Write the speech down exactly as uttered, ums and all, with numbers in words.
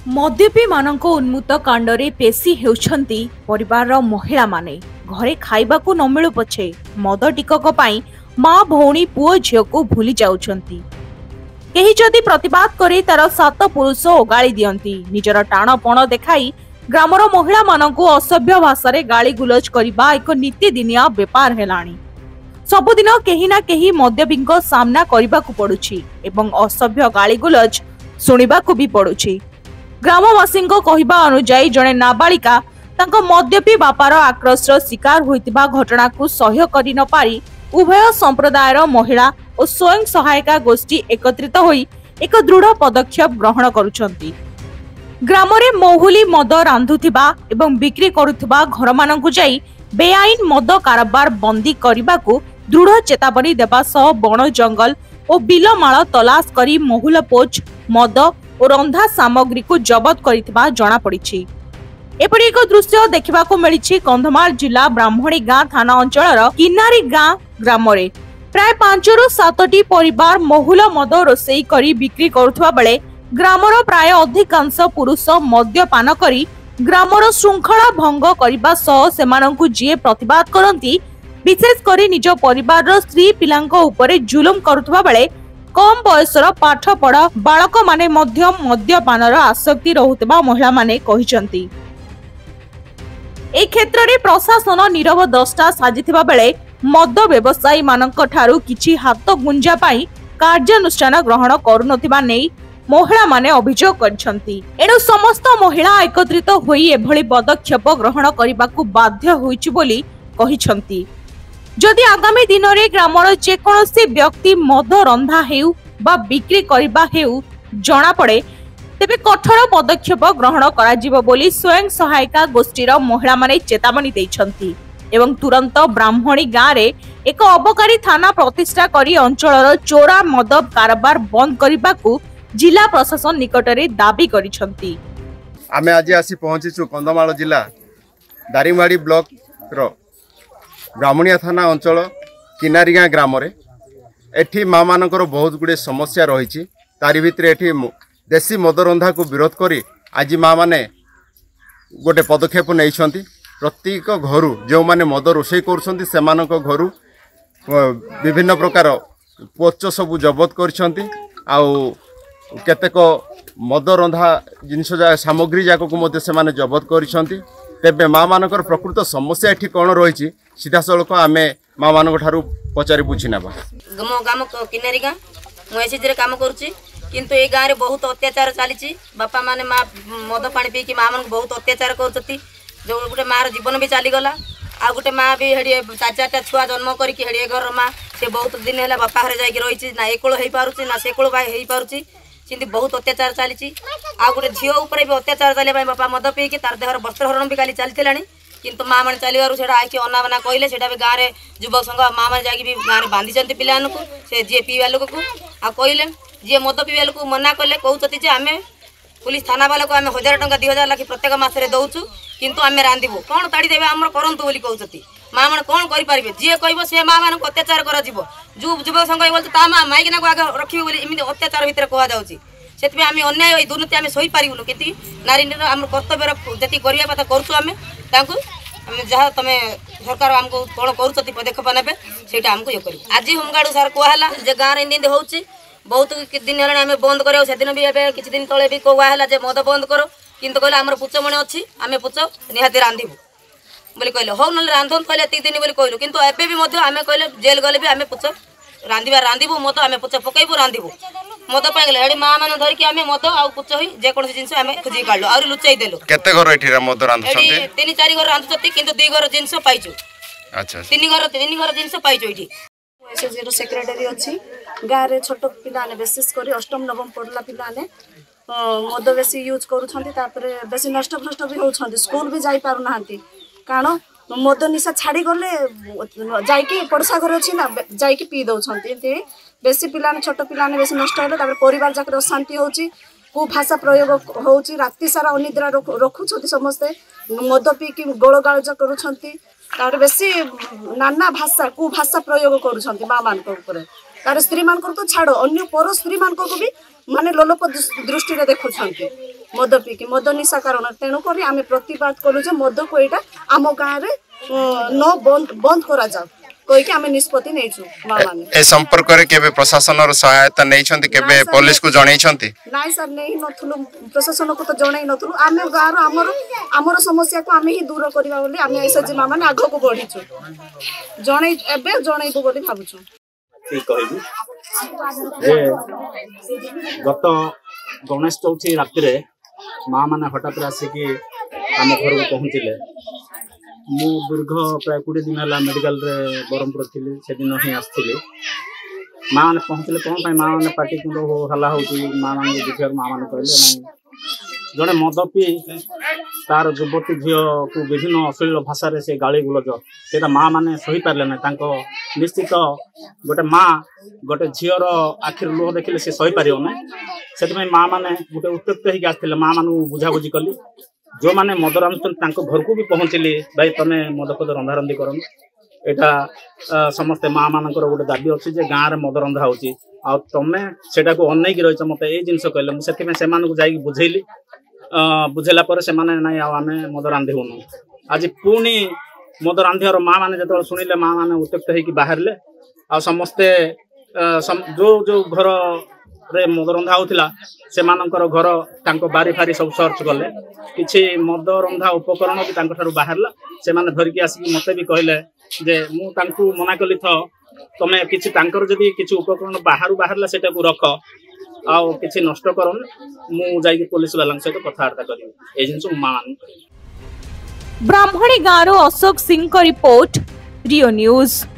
मद्यपी मानक उन्मुक्त कांडरे पेशी हेउछंती परिवार महिला माने घरे खाइबाकू न मिलु पछे मद टिकक पाई माँ भौणी पुओ झियो को भूली जाउछंती। केही जदि प्रतिवाद करे तार सात पुरुष ओगाली दियंती। निजर टाणपण देखाई ग्रामर महिला मानकू असभ्य भाषा गाली गुलज करबा एक नीतिदिनिया बेपार हेलाणी। सबुदिन केही ना केही मद्यपीक सामना करबाकू पड़ुछि एवं असभ्य गाली गुलज सुनिबाकू भी पड़ुछि। ग्रामवासी कहवा अनुजाई जड़े नाबालिका तांको मद्यपी बापार आक्रोशर शिकार होइतिबा घटना को सह्य करि न पारी उभय संप्रदायर महिला और स्वयं सहायता गोष्ठी एकत्रित होई एक दृढ़ पदक्षेप ग्रहण करुछंती। ग्रामरे महुली मद रांधुथिबा एवं बिक्री करुथिबा घर मानकु जाई बेआईन मद कारोबार बंदी करबाकू दृढ़ चेतावनी देबा सह बण जंगल और बिलमाल तलाश करी महुल पोच मद और रंधा सामग्री को जबत करिथिबा जणा पड़िछि। एपरि एक दृश्य देखिबाकू मिलिछि कंधमाल जिला ब्राह्मणी गाँ थाना अंचलर किनारी गाँ ग्रामरे प्राय पांच रु सातटी परिवार महुल मद रोषेई करी बिक्री करुथबा बेले ग्रामर प्राय अधिकांश पुरुष मद्यपान करी ग्रामर श्रृंखला भंग करबा सह सेमानंकु जे प्रतिवाद करंती विशेष करी निज परिवार स्त्री पिलांको उपरे जुलुम करुथबा बेले कम बयसर पाठ पढ़ा बालक माने मध्य मद्यपानर आसक्ति रहुतबा महिला माने कहिसंती। ए क्षेत्र रे प्रशासन नीरव दस्ता साजिथिबा बेले मद व्यवसायी मानक ठारू किछि हाथ गुंजा पाई कार्यानुष्ठान ग्रहण करुनथिबा नै महिला माने अभियोग करछंती। एणु समस्त महिला एकत्रित होई एभली पदक्षेप ग्रहण करिबाकू बाध्य होइछि बोली कहिसंती। जदि आगामी दिन में ग्रामर जेकोसी व्यक्ति मद रंधा हेउ बा बिक्री करबा हेउ जणा पड़े तेबे कठोर पदक्षेप ग्रहण कराजिबो बोली स्वयं सहायता गोष्ठीर महिला माने चेतावनी दैछंती एवं तुरंत ब्राह्मणी गाँ रे एक अबकारी थाना प्रतिष्ठा करी अंचलर चोरा मद कारोबार बंद करबाकू जिला प्रशासन निकटरे दाबी करिसंती। आमे आज आसी पहुंचीछु कंधमाल जिला दारिंगबाड़ी ब्लॉक रो ब्राह्मणिया थाना अंचल किनारीगाँ ग्राम एठी माँ मानकर बहुत गुड़े समस्या रही तारी भितर एठी देशी मद रंधा को विरोध करी आज माँ माने गोटे पदक्षेप नहीं प्रत्येक घर जो माने मद रोषे कर घरू विभिन्न प्रकार पोच सबू जबत कर केतेक मद रंधा जिनस सामग्री जाक को से माने जबत कर तेबे माँ मानकर प्रकृत समस्या एठी कौन रही सीधा सड़क आम माँ मान पचारि बुझी ना मो गाम किनारी गाँ मुझे कम करुच्ची किंतु ये गाँव में बहुत अत्याचार चली बापा माने माँ मद पानी पीकी माँ मान बहुत अत्याचार कर जो गोटे माँ जीवन भी चलीगला आ गोटे माँ भी हेड़े चार चार्टा छुआ जन्म करके हेड़े घर माँ से बहुत दिन है बापा घर जा रही ना एक हो पारुची ना से कोल हो पारुची सिंधी बहुत अत्याचार चली आ गोटे झील उपर भी अत्याचार चलिए बापा मद पीकी तार देहर वस्त्रहरण भी काली चली किंतु माँ मैंने चलू से आखिर अनाबना कहले से भी गाँव में युवक संघ माँ मैंने जाकि गाँव में बांधी पिला से जी पीवा लोक को आ कहले जी मद पीवा लोक मना कले कहते आम पुलिस थाना वाला को आम हजार टंका दुई हजार लाख प्रत्येक मसरे दौचु किंतु आम रांधबू कौन ताड़ी देवे आम करूँ बोली कहते माँ मैंने कौन करेंगे जी कह सी माँ मान अत्याचार कर जो युवक संघ बोलते ता माँ माइकिना को आगे रखी एमती अत्याचार भितर कहुच्छी से आम अन्याय दुर्नीति आम सही पारूँ कि नारी आम कर्तव्य जी करवा कथा करूँ जहाँ तुम सरकार आमको कौन कर पदक्षेप ने से आमको ये कर आज होमगार्ड सार कहला गाँव में निंदी हो बहुत दिन है आम बंद कर दिन भी किसी दिन तले भी कहला मद बंद कर किंतु कहले आम पुच मणि अच्छी आम पुच निहाती रांधबू बोली कहले हो ना रांधन कहले एति दिन बोली कहलु किंतु एबे भी मध्य आम कहले जेल गले भी आम पुच रांधिबा रांधबू मद आम पुच पकईबू रांधबू मद पाइले हेडी माँ मान धरिकी आम मद आ पुच होई जेकोसी जिनस आम खोजी काढलु आउरी लुचाई देलु केते घर एठी मद रांधछंती तीन चार घर रांधछंती किंतु दुई घर जिनस पाइछु अच्छा तीन घर तीन घर जिनस पाइछु एठी एसएसजी रो सेक्रेटरी अछि गाँ रे छोट पिलाने विशेष करी अष्टम नवम पढ़ला पिलाने मद बेसी यूज करूछंती तापरे बेसी नष्ट भ्रष्ट भी होछंती स्कूल भी जाई पारु नाहंती कारण मद निशा छाड़ी गले जाइकी पड़सा घर अच्छी ना जाइकी पी दौरान बेसी पिलाने छोट पिलाने बेसी नष्ट है तापर परिवार जाकर अशांति होची को भाषा प्रयोग होची राति सारा अनिद्रा रखुछंती समस्ते मद पीकी गोल गालज करूछंती तापर बेसी नाना भाषा को भाषा प्रयोग करूछंती माँ मान ऊपर तार स्त्री मान तो छाड़ अन्य पर स्त्री मान को भी माने लोलप दृष्टि देखुं मद पीकी मद निशा कारण तेणुक आम प्रतिवाद कलु जे मद को यहाँ आम गाँव में न बंद बंद करा जाओ कहीकि आम निष्पत्ति नहीं माँ मैंने ए संपर्क रे केबे प्रशासन रो सहायता नहीं छंती केबे पुलिस को जणै छंती नाइ सर नहीं नथुलु प्रशासन को तो जणै नथुलु आम गाँव आमर आमर समस्या को आम ही दूर करबा बोली आम एसएचजी माँ मैंने आगो को बढ़ीचु जणै एबे जणैबो बोली भाबुछु ठीक कहबी जे गत गणेश चौथी राति रे माँ मैंने हठात आसिकी आम घर को पहुँचले मु दीर्घ प्राय कोड़े दिन है मेडिकल रे बरहमपुर थी से दिन ही आसती माँ मैंने पहुँचले कौन माँ मैंने पार्टी कुंड हो हला हो माँ मान देखा माँ मैंने कहले जड़े मद पी तार युवती झील को विभिन्न अश्लील भाषा से गाड़ी गुलज से माँ मैंने सही पारे ना निश्चित गोटे माँ गोटे झीर आखिर लुह देखिले से सही पार ना से माँ मैंने गोटे उत्त्यक्त होगी आसते माँ मान बुझाबुझी कली जो मैंने मद रांधुन घर को भी पहुँचली भाई तुम मद फद रंधा रंधि कर समस्ते माँ मान गोटे दाबी अच्छी जे गाँव में मद रंधा हो तुम्हें से अनैक रही मत ये जिन कहले से बुझेली बुझेला से ना आम मद रांधुन आज पुणी मद रांधार माँ मैंने जो शुणिले माँ मैंने उत्त्यक्त होगी बाहर आ समस्ते जो जो घर रे मद रंधा होता से घर बारी फारी सब सर्च कले किसी मद रंधा उपकरण भी बाहर से धरिकी आसिक मत भी कहले जे मु मना कली थ तुम्हें किसी जदि किसी उपकरण बाहर बाहर से रख आउ किसी नष्ट कर मुझे पुलिस वाला सहित कथबार्ता करी ए जिन मान ब्राह्मणी गाँव अशोक सिंह रिपोर्ट रियो न्यूज।